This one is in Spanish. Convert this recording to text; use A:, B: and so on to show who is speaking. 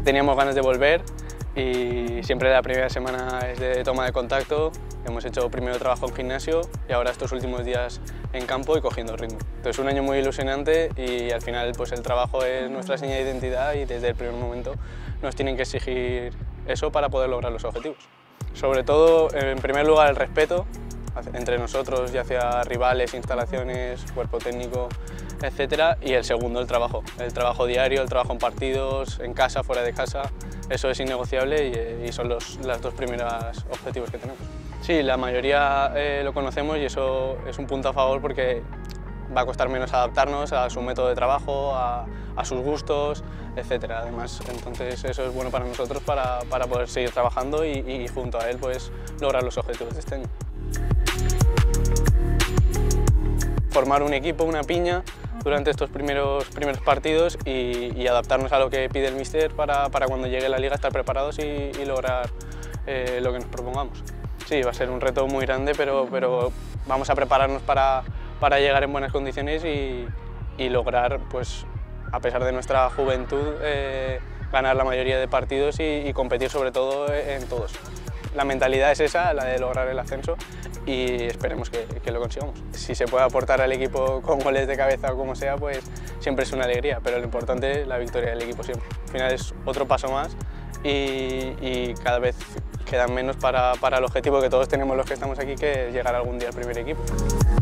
A: Teníamos ganas de volver y siempre la primera semana es de toma de contacto. Hemos hecho primero trabajo en gimnasio y ahora estos últimos días en campo y cogiendo ritmo. Entonces un año muy ilusionante y al final pues el trabajo es nuestra seña de identidad y desde el primer momento nos tienen que exigir eso para poder lograr los objetivos. Sobre todo, en primer lugar, el respeto entre nosotros y hacia rivales, instalaciones, cuerpo técnico, etc. Y el segundo, el trabajo diario, el trabajo en partidos, en casa, fuera de casa. Eso es innegociable y son los dos primeros objetivos que tenemos. Sí, la mayoría lo conocemos y eso es un punto a favor porque va a costar menos adaptarnos a su método de trabajo, a sus gustos, etc. Además, entonces eso es bueno para nosotros para poder seguir trabajando y junto a él pues, lograr los objetivos de este año. Formar un equipo, una piña, durante estos primeros partidos y adaptarnos a lo que pide el míster para cuando llegue la liga estar preparados y lograr lo que nos propongamos. Sí, va a ser un reto muy grande, pero vamos a prepararnos para llegar en buenas condiciones y lograr, pues, a pesar de nuestra juventud, ganar la mayoría de partidos y competir sobre todo en todos. La mentalidad es esa, la de lograr el ascenso y esperemos que lo consigamos. Si se puede aportar al equipo con goles de cabeza o como sea, pues siempre es una alegría, pero lo importante es la victoria del equipo siempre. Al final es otro paso más y cada vez quedan menos para el objetivo que todos tenemos los que estamos aquí, que es llegar algún día al primer equipo.